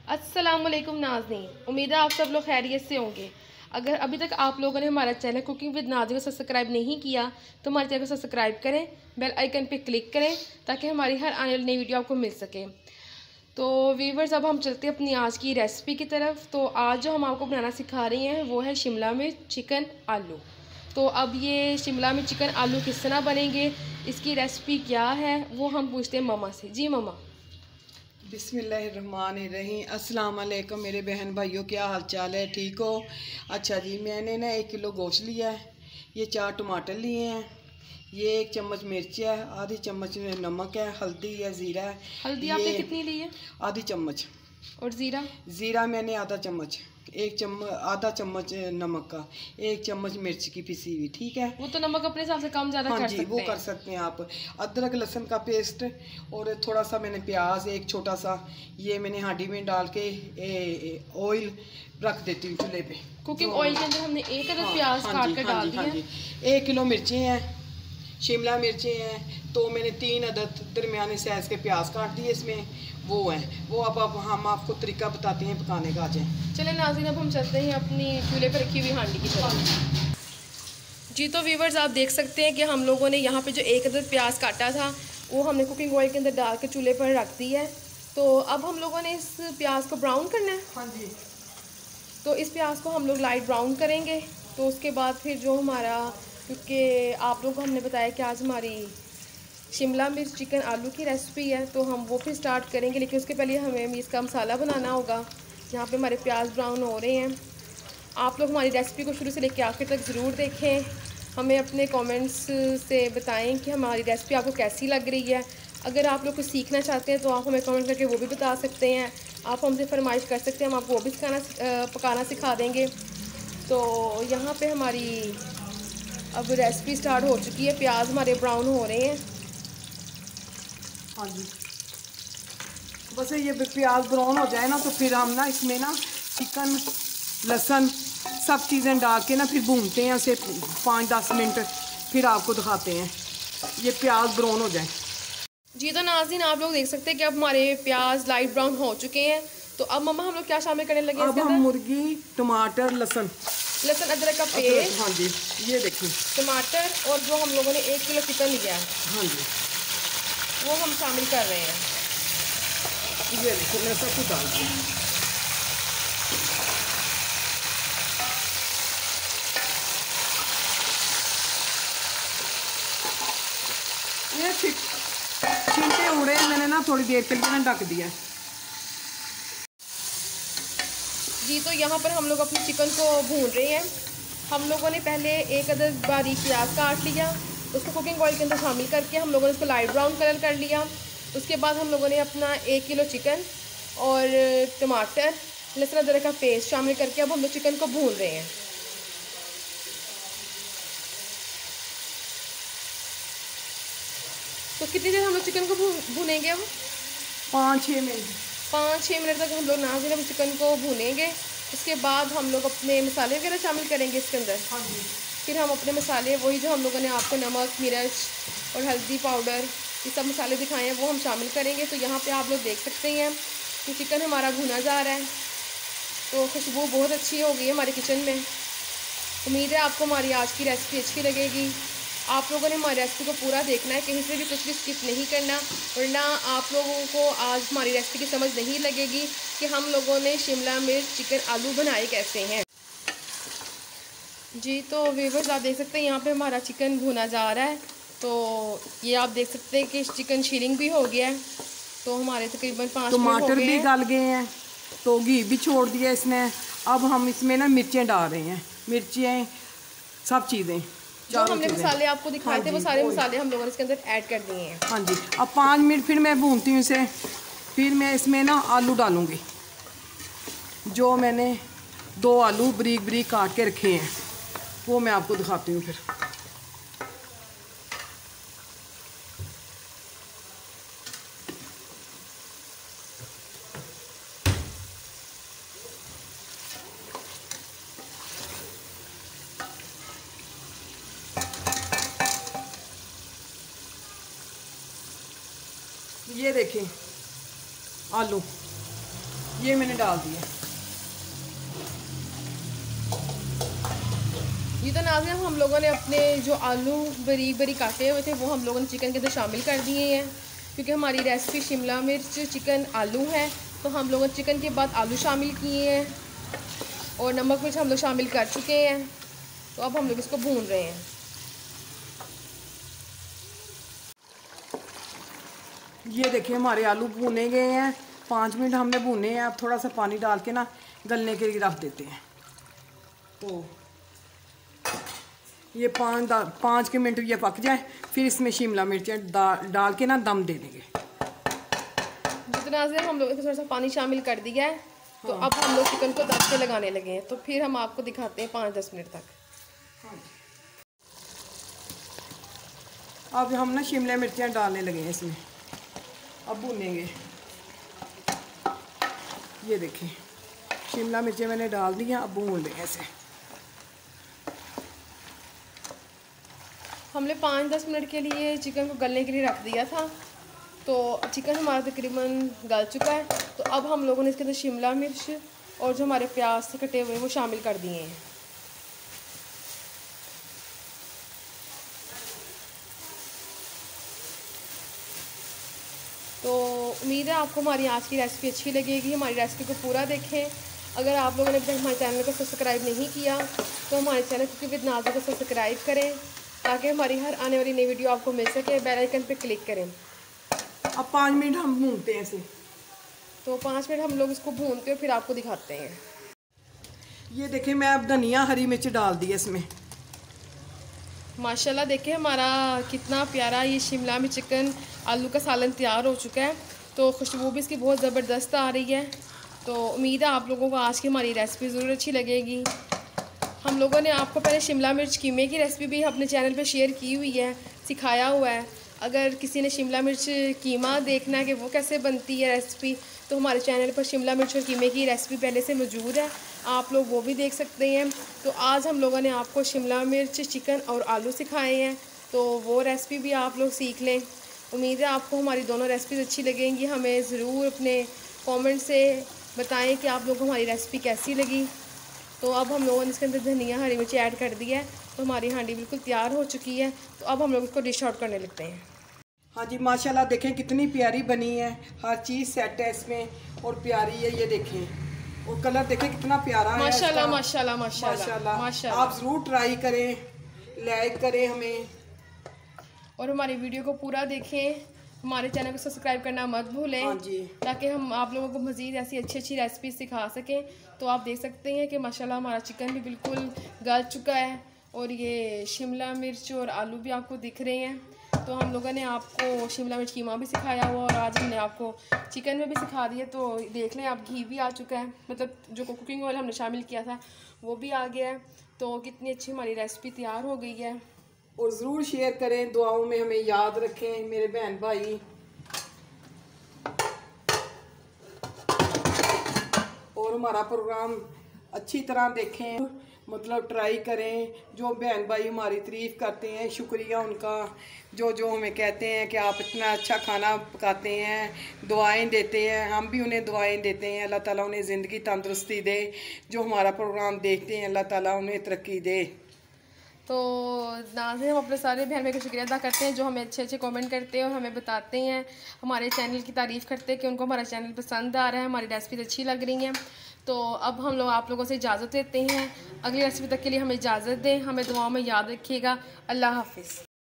अस्सलामुअलैकुम नाज़नीन, उम्मीद है आप सब लोग खैरियत से होंगे। अगर अभी तक आप लोगों ने हमारा चैनल कुकिंग विद नाज़नीन को सब्सक्राइब नहीं किया तो हमारे चैनल को सब्सक्राइब करें, बेल आइकन पे क्लिक करें ताकि हमारी हर आने वाली नई वीडियो आपको मिल सके। तो व्यूवर्स, अब हम चलते हैं अपनी आज की रेसिपी की तरफ। तो आज जो हम आपको बनाना सिखा रही हैं वो है शिमला मिर्च चिकन आलू। तो अब ये शिमला मिर्च चिकन आलू किस तरह बनेंगे, इसकी रेसिपी क्या है, वो हम पूछते हैं मम्मा से। जी मम्मा। बिस्मिल्लाहिर्रहमानिर्रहीम। अस्सलाम वालेकुम मेरे बहन भाइयों, क्या हाल चाल है? ठीक हो? अच्छा जी, मैंने ना 1 किलो गोश्त लिया है, ये 4 टमाटर लिए हैं, ये 1 चम्मच मिर्च है, आधी चम्मच नमक है, हल्दी है, ज़ीरा है। हल्दी आपने कितनी ली है? आधी चम्मच। और ज़ीरा? ज़ीरा मैंने आधा चम्मच, आधा चम्मच नमक का, 1 चम्मच मिर्च की पिसी हुई। ठीक है, वो तो नमक अपने हिसाब से कम ज़्यादा हाँ कर जी, सकते वो हैं। कर सकते हैं आप। अदरक लहसुन का पेस्ट और थोड़ा सा मैंने प्याज, एक छोटा सा, ये मैंने हांडी में डाल के ऑयल रख देती हूँ चूल्हे पे। कुकिंग ऑयल के अंदर हमने एक अदद हाँ, प्याज हाँ काट जी, कर हाँ डाल जी, दिया हाँ है। जी। 1 किलो मिर्चें हैं, शिमला मिर्चें हैं, तो मैंने 3 अदद दरमियाने साइज़ के प्याज काट दिए इसमें, वो हैं वो। अब हम आपको तरीका बताते हैं पकाने का। आ जाए। चले नाज़रीन, अब हम चलते हैं अपनी चूल्हे पर रखी हुई हांडी की तरफ। जी तो व्यूवर्स, आप देख सकते हैं कि हम लोगों ने यहाँ पे जो एक अदद प्याज काटा था वो हमने कुकिंग ऑयल के अंदर डाल के चूल्हे पर रख दी है। तो अब हम लोगों ने इस प्याज को ब्राउन करना है। हाँ जी। तो इस प्याज को हम लोग लाइट ब्राउन करेंगे। तो उसके बाद फिर जो हमारा, क्योंकि आप लोगों को हमने बताया कि आज हमारी शिमला मिर्च चिकन आलू की रेसिपी है, तो हम वो फिर स्टार्ट करेंगे, लेकिन उसके पहले हमें इसका मसाला बनाना होगा। यहाँ पे हमारे प्याज ब्राउन हो रहे हैं। आप लोग हमारी रेसिपी को शुरू से लेकर आखिर तक ज़रूर देखें। हमें अपने कमेंट्स से बताएं कि हमारी रेसिपी आपको कैसी लग रही है। अगर आप लोग कुछ सीखना चाहते हैं तो आप हमें कमेंट करके वो भी बता सकते हैं। आप हमसे फरमाइश कर सकते हैं, हम आपको वो भी पकाना सिखा देंगे। तो यहाँ पे हमारी अब रेसिपी स्टार्ट हो चुकी है। प्याज हमारे ब्राउन हो रहे हैं। हाँ जी, बस ये प्याज ब्राउन हो जाए ना तो फिर हम ना इसमें ना चिकन, लहसुन सब चीज़ें डाल के ना फिर भूनते हैं उसे 5-10 मिनट, फिर आपको दिखाते हैं ये प्याज ब्राउन हो जाए। जी तो नाज़रीन, आप लोग देख सकते हैं कि अब हमारे प्याज लाइट ब्राउन हो चुके हैं। तो अब मम्मा हम लोग क्या शामिल करने लगे हैं? अब हम मुर्गी, टमाटर, लहसुन अदरक का पेस्ट। हाँ जी, ये देखिए टमाटर और जो हम लोगों ने 1 किलो चिकन लिया है, हाँ जी, वो हम शामिल कर रहे हैं। ये देखिए मैं सब कुछ डाल दिया। ये छींटे उड़े, मैंने ना थोड़ी देर के लिए ना ढक दिया। जी तो यहाँ पर हम लोग अपने चिकन को भून रहे हैं। हम लोगों ने पहले एक अदद बारीक प्याज काट लिया, उसको कुकिंग ऑयल के अंदर शामिल करके हम लोगों ने उसको लाइट ब्राउन कलर कर लिया। उसके बाद हम लोगों ने अपना 1 किलो चिकन और टमाटर, लहसुन अदरक का पेस्ट शामिल करके अब हम लोग चिकन को भून रहे हैं। तो कितनी देर हम लोग चिकन को भूनेंगे? हम 5-6 मिनट। 5-6 मिनट तक हम लोग नाज़रीन चिकन को भूनेंगे। उसके बाद हम लोग अपने मसाले वगैरह शामिल करेंगे इसके अंदर। हाँ जी। फिर हम अपने मसाले वही जो हम लोगों ने आपको नमक, मिर्च और हल्दी पाउडर, ये सब मसाले दिखाए हैं, वो हम शामिल करेंगे। तो यहाँ पे आप लोग देख सकते हैं कि चिकन हमारा भुना जा रहा है। तो खुशबू बहुत अच्छी हो गई है हमारे किचन में। उम्मीद है आपको हमारी आज की रेसिपी अच्छी लगेगी। आप लोगों ने हमारी रेसिपी को पूरा देखना है, कहीं से भी कुछ भी स्किप नहीं करना, वरना आप लोगों को आज हमारी रेसिपी की समझ नहीं लगेगी कि हम लोगों ने शिमला मिर्च चिकन आलू बनाए कैसे हैं। जी तो व्यूअर्स, आप देख सकते हैं यहाँ पे हमारा चिकन भुना जा रहा है। तो ये आप देख सकते हैं कि चिकन शीलिंग भी हो गया है। तो हमारे तकरीबन 5 मिनट हो टमाटर गए भी हैं। गल गए हैं, तो घी भी छोड़ दिया इसने। अब हम इसमें ना मिर्चें डाल रहे हैं, मिर्चें सब चीज़ें जो हमने मसाले आपको दिखाए थे वो सारे मसाले हम लोगों ने इसके अंदर ऐड कर दिए हैं। हाँ जी। अब 5 मिनट फिर मैं भूनती हूँ इसे, फिर मैं इसमें ना आलू डालूँगी। जो मैंने 2 आलू बारीक बारीक काट के रखे हैं वो मैं आपको दिखाती हूँ फिर। ये देखें आलू, ये मैंने डाल दिया। ये तो नाज़रीन हम लोगों ने अपने जो आलू बारीक बारीक काटे हुए थे वो हम लोगों ने चिकन के अंदर शामिल कर दिए हैं, क्योंकि हमारी रेसिपी शिमला मिर्च चिकन आलू है। तो हम लोगों ने चिकन के बाद आलू शामिल किए हैं और नमक मिर्च हम लोग शामिल कर चुके हैं। तो अब हम लोग इसको भून रहे हैं। ये देखिए हमारे आलू भुने गए हैं, 5 मिनट हमने भुने हैं। अब थोड़ा सा पानी डाल के ना गलने के लिए रख देते हैं। तो ये 5 के मिनट ये पक जाए, फिर इसमें शिमला मिर्चें डाल के ना दम दे देंगे। जितना से हम लोग थोड़ा सा पानी शामिल कर दिया है। तो अब हम लोग चिकन को दम पे लगाने लगे हैं। तो फिर हम आपको दिखाते हैं 5-10 मिनट तक। अब हम ना शिमला मिर्चें डालने लगे हैं इसमें, अब भूनेंगे। ये देखिए शिमला मिर्चें मैंने डाल दी हैं, अब भून लेंगे इसे। हमने 5-10 मिनट के लिए चिकन को गलने के लिए रख दिया था। तो चिकन हमारा तकरीबन गल चुका है। तो अब हम लोगों ने इसके अंदर शिमला मिर्च और जो हमारे प्याज से कटे हुए वो शामिल कर दिए हैं। तो उम्मीद है आपको हमारी आज की रेसिपी अच्छी लगेगी। हमारी रेसिपी को पूरा देखें। अगर आप लोगों ने अभी तक हमारे चैनल को सब्सक्राइब नहीं किया तो हमारे चैनल कुकिंग विद नाज़ा को सब्सक्राइब करें, ताकि हमारी हर आने वाली नई वीडियो आपको मिल सके। बेल आइकन पे क्लिक करें। अब 5 मिनट हम भूनते हैं इसे। तो 5 मिनट हम लोग इसको भूनते हैं, फिर आपको दिखाते हैं। ये देखिए मैं अब धनिया हरी मिर्च डाल दी है इसमें। माशाल्लाह देखिए हमारा कितना प्यारा ये शिमला मिर्च चिकन आलू का सालन तैयार हो चुका है। तो खुशबू भी इसकी बहुत ज़बरदस्त आ रही है। तो उम्मीद है आप लोगों को आज की हमारी रेसिपी ज़रूर अच्छी लगेगी। हम लोगों ने आपको पहले शिमला मिर्च कीमे की रेसिपी भी अपने चैनल पे शेयर की हुई है, सिखाया हुआ है। अगर किसी ने शिमला मिर्च कीमा देखना है कि वो कैसे बनती है रेसिपी, तो हमारे चैनल पर शिमला मिर्च और कीमे की रेसिपी पहले से मौजूद है, आप लोग वो भी देख सकते हैं। तो आज हम लोगों ने आपको शिमला मिर्च चिकन और आलू सिखाए हैं, तो वो रेसिपी भी आप लोग सीख लें। उम्मीद है आपको हमारी दोनों रेसिपीज़ अच्छी लगेंगी। हमें ज़रूर अपने कमेंट से बताएं कि आप लोगों को हमारी रेसिपी कैसी लगी। तो अब हम लोगों ने इसके अंदर धनिया हरी मिर्ची ऐड कर दी है। तो हमारी हांडी बिल्कुल तैयार हो चुकी है। तो अब हम लोग इसको डिश आउट करने लगते हैं। हाँ जी माशाल्लाह देखें कितनी प्यारी बनी है, हर चीज़ सेट है इसमें और प्यारी है। ये देखें और कलर देखें कितना प्यारा है। माशाल्लाह माशाल्लाह माशाल्लाह माशाल्लाह माशाल्लाह। आप ज़रूर ट्राई करें, लाइक करें हमें और हमारी वीडियो को पूरा देखें। हमारे चैनल को सब्सक्राइब करना मत भूलें। हाँ जी, ताकि हम आप लोगों को मज़ीद ऐसी अच्छी अच्छी रेसिपी सिखा सकें। तो आप देख सकते हैं कि माशाल्लाह हमारा चिकन भी बिल्कुल गल चुका है और ये शिमला मिर्च और आलू भी आपको दिख रहे हैं। तो हम लोगों ने आपको शिमला मिर्च कीमा भी सिखाया हुआ और आज हमने आपको चिकन में भी सिखा दिया। तो देख लें आप, घी भी आ चुका है, मतलब जो कुकिंग ऑयल हमने शामिल किया था वो भी आ गया है। तो कितनी अच्छी हमारी रेसिपी तैयार हो गई है। और ज़रूर शेयर करें, दुआओं में हमें याद रखें मेरे बहन भाई। और हमारा प्रोग्राम अच्छी तरह देखें, मतलब ट्राई करें। जो बहन भाई हमारी तारीफ़ करते हैं, शुक्रिया उनका। जो हमें कहते हैं कि आप इतना अच्छा खाना पकाते हैं, दुआएं देते हैं, हम भी उन्हें दुआएं देते हैं। अल्लाह ताला उन्हें ज़िंदगी तंदुरुस्ती दे। जो हमारा प्रोग्राम देखते हैं अल्लाह ताला उन्हें तरक्की दे। तो नाज़रीन हम अपने सारे बहन भाई का शुक्रिया अदा करते हैं जो हमें अच्छे अच्छे कमेंट करते हैं और हमें बताते हैं, हमारे चैनल की तारीफ़ करते हैं कि उनको हमारा चैनल पसंद आ रहा है, हमारी रेसिपी अच्छी लग रही हैं। तो अब हम लोग आप लोगों से इजाज़त देते हैं। अगली रेसिपी तक के लिए हमें इजाज़त दें। हमें दुआओं में याद रखिएगा। अल्लाह हाफिज़।